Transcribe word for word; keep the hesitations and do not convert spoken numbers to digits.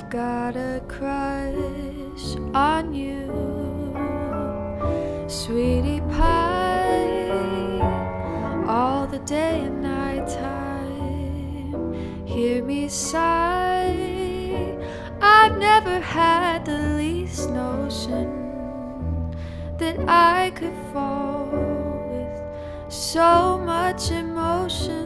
I've got a crush on you, sweetie pie, all the day and night time. Hear me sigh, I've never had the least notion that I could fall with so much emotion.